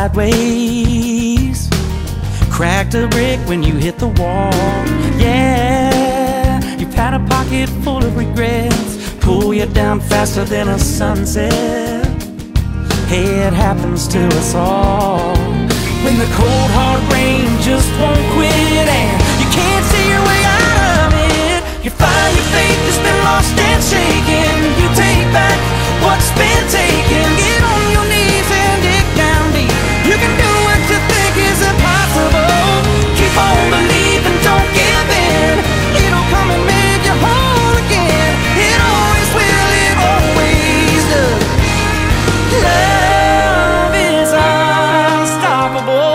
sideways, cracked a brick when you hit the wall. Yeah, you've had a pocket full of regrets, pull you down faster than a sunset. Hey, it happens to us all. When the cold hard rain just won't quit and you can't see your way out of it, you find your faith has been lost and shaken. You take back what's been taken. Get on your knees and dig down deep. You can do what you think is impossible. Keep on believing, don't give in. It'll come and make you whole again. It always will, it always does. Love is unstoppable.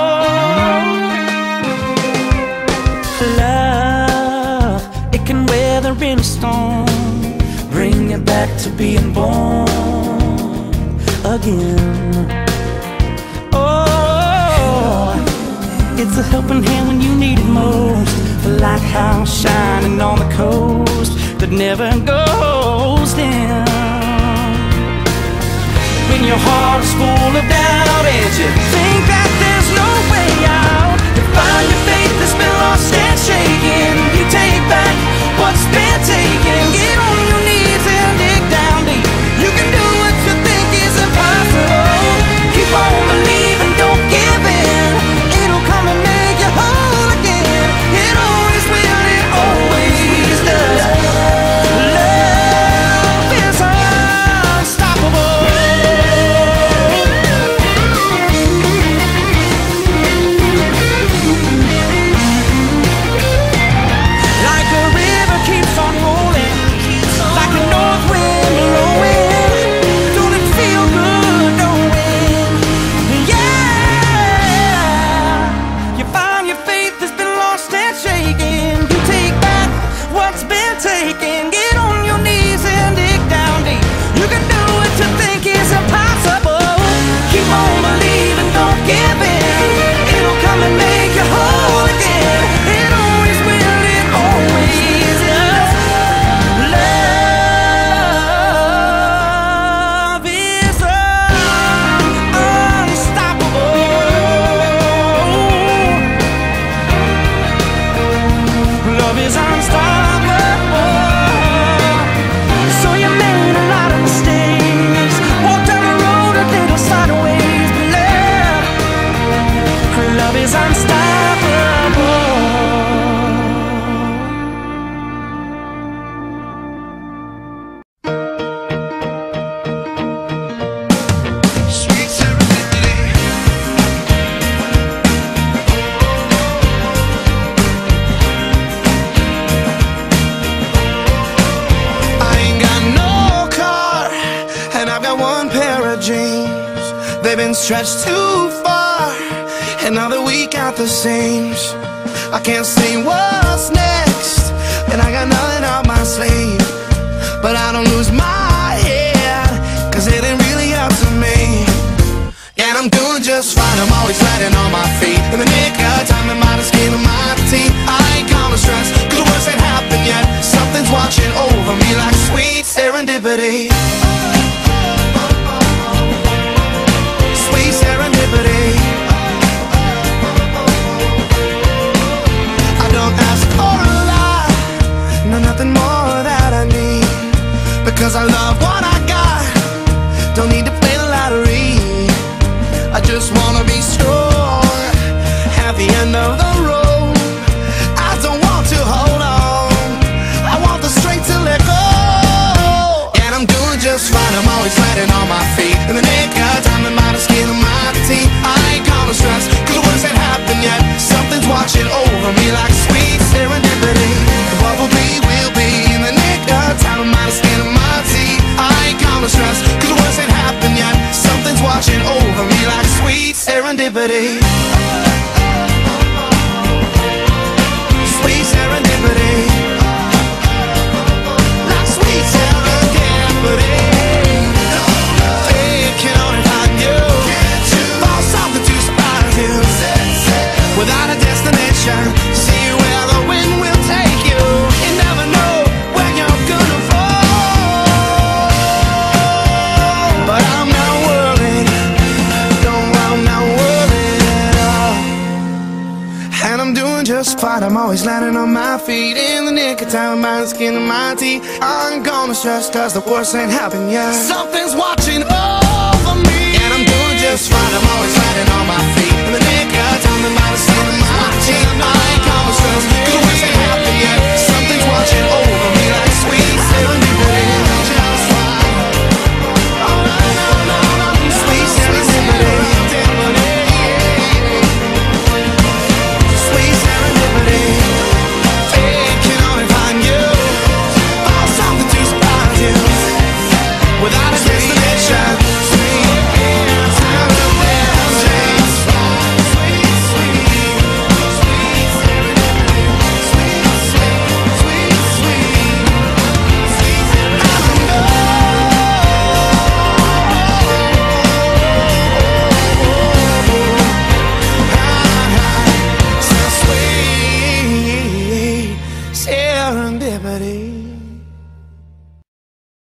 Love, it can weather any storm, bring you back to being born again. Oh, it's a helping hand when you need it most. The lighthouse shining on the coast that never goes dim. When your heart is full of doubt and you think that there's no way out, you find your faith has been lost and shaken. You take back what's been taken. Get on your knees and dig down deep. You can do what you think is impossible. Keep on believing, don't give in. It'll come and make you whole again. It always will, it always does. Love is unstoppable. Like a river keeps on rolling, like a north wind blowing. Don't it feel good knowing? Yeah, you find your faith has been lost and shaken. You take back what's been taken. Get on your knees and dig down deep. You can do what you think is impossible. Keep on believing, don't give in. It'll come and make you whole again. It always will, it always does. Love is unstoppable. Love is unstoppable. So you made a lot of mistakes, walked down the road a little sideways, but love is unstoppable. Sweet serendipity. I ain't got no car, and I've got one pair of jeans. They've been stretched too far, and now they're weak at the seams. I can't see what's next, and I got nothing up my sleeve. But I don't lose my head, cause it ain't really up to me. And I'm doing just fine, I'm always landing on my feet. In the nick of time, I'm out of skin of my teeth. I ain't gonna stress, cause the worst ain't happened yet. Something's watching over me like sweet serendipity. Sweet serendipity. I don't ask for a lot, no, nothing more that I need, because I love what I got. Don't need to play the lottery. I just wanna be strong at the end of the road. I don't want to hold on, I want the strength to let go. And I'm doing just fine, I'm always landing on my feet. In the nick of time, I'm out of skin of my teeth. I ain't gonna stress, cause the worst ain't happened yet. Something's watching over me like sweet serendipity. What will be, will be. In the nick of time, I'm out of skin of my teeth. I ain't gonna stress, cause the worst ain't happened yet. Something's watching over me like sweet serendipity. Sweet serendipity. Like sweet serendipity. Thinking on if I knew, for something to surprise you, without a destination. See where the wind will take you. You never know where you're gonna fall. But I'm not worried, don't, I'm not just fine, I'm always landing on my feet. In the nick of time, my skin and my teeth. I'm gonna stress cause the worst ain't happened yet. Something's watching over me, and I'm doing just fine, I'm always landing on my feet.